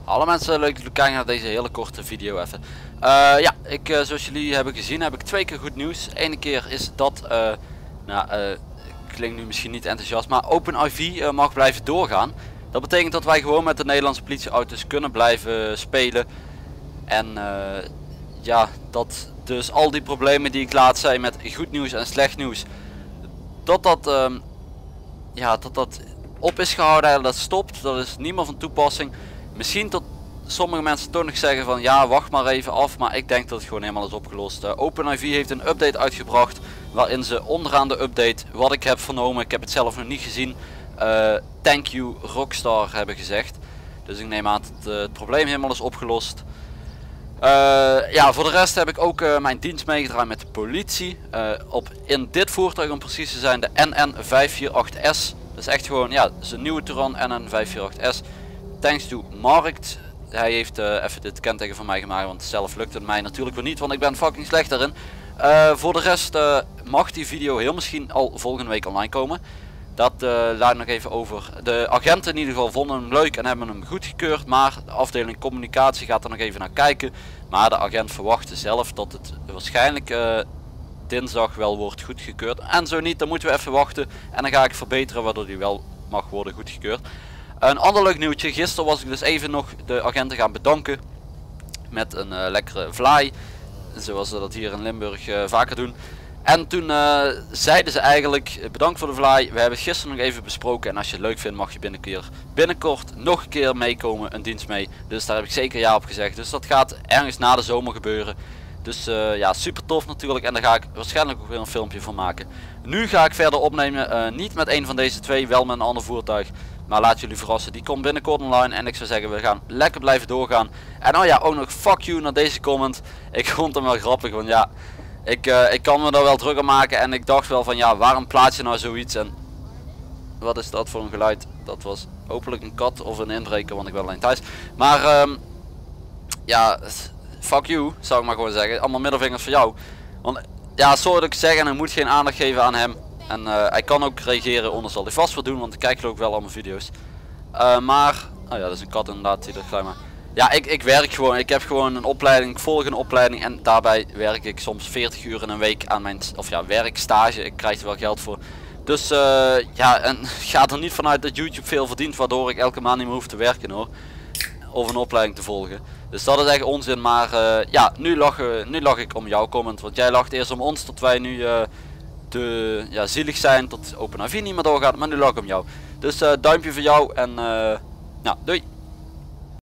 Hallo mensen, leuk dat jullie kijken naar deze hele korte video even. Zoals jullie hebben gezien heb ik 2 keer goed nieuws. Ene keer is dat, klinkt nu misschien niet enthousiast, maar OpenIV mag blijven doorgaan. Dat betekent dat wij gewoon met de Nederlandse politieauto's kunnen blijven spelen. En dat dus al die problemen die ik laat zei met goed nieuws en slecht nieuws, dat op is gehouden, dat stopt, dat is niet meer van toepassing. Misschien tot sommige mensen toch nog zeggen van ja, wacht maar even af, maar ik denk dat het gewoon helemaal is opgelost. OpenIV heeft een update uitgebracht waarin ze onderaan de update, wat ik heb vernomen, ik heb het zelf nog niet gezien, thank you Rockstar hebben gezegd. Dus ik neem aan dat het probleem helemaal is opgelost. Voor de rest heb ik ook mijn dienst meegedraaid met de politie. In dit voertuig om precies te zijn, de NN548S. Dat is echt gewoon, ja, dat is een nieuwe Touran NN548S. Thanks to Markt. Hij heeft even dit kenteken van mij gemaakt, want zelf lukt het mij natuurlijk weer niet, want ik ben fucking slecht daarin. Voor de rest mag die video heel misschien al volgende week online komen. Dat laat nog even over. De agenten in ieder geval vonden hem leuk en hebben hem goedgekeurd, maar de afdeling communicatie gaat er nog even naar kijken. Maar de agent verwachtte zelf dat het waarschijnlijk dinsdag wel wordt goedgekeurd. En zo niet, dan moeten we even wachten en dan ga ik verbeteren waardoor die wel mag worden goedgekeurd. Een ander leuk nieuwtje, gisteren was ik dus even nog de agenten gaan bedanken met een lekkere vlaai, zoals ze dat hier in Limburg vaker doen. En toen zeiden ze eigenlijk bedankt voor de vlaai, we hebben het gisteren nog even besproken en als je het leuk vindt mag je binnenkort nog een keer meekomen, een dienst mee. Dus daar heb ik zeker ja op gezegd, dus dat gaat ergens na de zomer gebeuren. Dus ja, super tof natuurlijk en daar ga ik waarschijnlijk ook weer een filmpje van maken. Nu ga ik verder opnemen, niet met een van deze twee, wel met een ander voertuig. Maar laat jullie verrassen, die komt binnenkort online en ik zou zeggen we gaan lekker blijven doorgaan. En oh ja, ook nog fuck you naar deze comment. Ik vond hem wel grappig, want ja, ik kan me daar wel druk aan maken en ik dacht wel van ja, waarom plaats je nou zoiets en wat is dat voor een geluid? Dat was hopelijk een kat of een inbreker, want ik ben alleen thuis. Maar ja, fuck you zou ik maar gewoon zeggen, allemaal middelvingers voor jou. Want ja, sorry dat ik zeg en ik moet geen aandacht geven aan hem. En hij kan ook reageren, onder zal hij vast wel doen, want ik kijk ook wel al mijn video's. Maar, oh ja, dat is een kat inderdaad, die er gelijk maar. Ja, ik werk gewoon, ik heb gewoon een opleiding, ik volg een opleiding en daarbij werk ik soms 40 uur in een week aan mijn, werkstage. Ik krijg er wel geld voor. Dus ja, en ga er niet vanuit dat YouTube veel verdient, waardoor ik elke maand niet meer hoef te werken hoor. Of een opleiding te volgen. Dus dat is echt onzin, maar ja, nu lach ik om jouw comment, want jij lacht eerst om ons tot wij nu zielig zijn, tot OpenIV niet meer doorgaat, maar nu lach ik om jou. Dus duimpje voor jou en nou, doei!